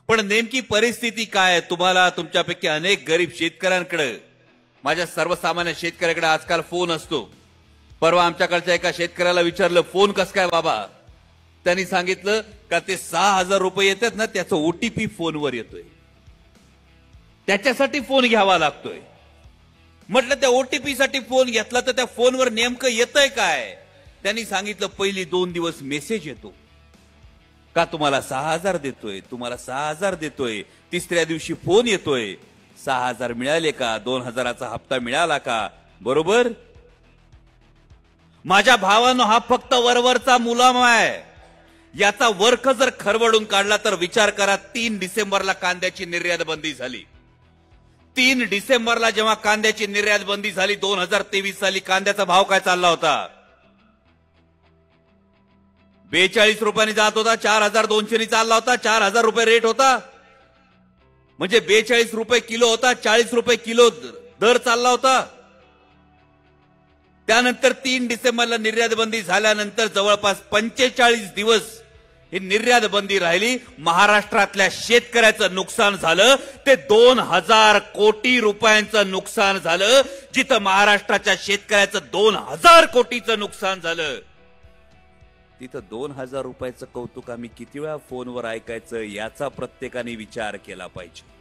पण नेमकी परिस्थिती काय आहे? तुम्हाला तुमच्यापैकी अनेक गरीब शेतकऱ्यांकडे, माझ्या सर्वसामान्य शेतकऱ्याकडे आजकाल फोन असतो. परवा आमच्याकडच्या एका शेतकऱ्याला विचारलं, फोन कस काय बाबा? त्यांनी सांगितलं का ते 6,000 रुपये येतात ना, त्याचा ओटीपी फोनवर येतोय, त्याच्यासाठी फोन घ्यावा लागतोय. म्हटलं त्या ओटीपी साठी फोन घेतला तर त्या फोनवर नेमकं येतंय काय? त्यांनी सांगितलं पहिली 2 दिवस मेसेज येतो का तुम्हाला 6,000 देतोय, तुम्हाला 6,000 देतोय. तिसऱ्या दिवशी फोन येतोय, 6,000 मिळाले का, 2,000चा हप्ता मिळाला का? बरोबर. माझ्या भावानं हा फक्त वरवरचा मुलामा आहे. याचा वर्ख जर खरवडून काढला तर विचार करा, 3 डिसेंबरला कांद्याची निर्यात बंदी झाली. 3 डिसेंबरला जेव्हा कांद्याची निर्यात बंदी झाली, 2023 साली कांद्याचा भाव काय चालला होता? 42 रुपयांनी जात होता, 4,200 चालला होता, 4,000 रुपये रेट होता. म्हणजे 42 रुपये किलो होता, 40 रुपये किलो दर चालला होता. त्यानंतर 3 डिसेंबरला निर्यात बंदी झाल्यानंतर जवळपास 45 दिवस ही निर्यात बंदी राहिली. महाराष्ट्रातल्या शेतकऱ्याचं नुकसान झालं ते 2,000 कोटी रुपयांचं नुकसान झालं. जिथं महाराष्ट्राच्या शेतकऱ्याचं 2,000 कोटीचं नुकसान झालं, तिथं 2,000 रुपयाचं कौतुक आम्ही किती वेळा फोनवर ऐकायचं, याचा प्रत्येकाने विचार केला पाहिजे.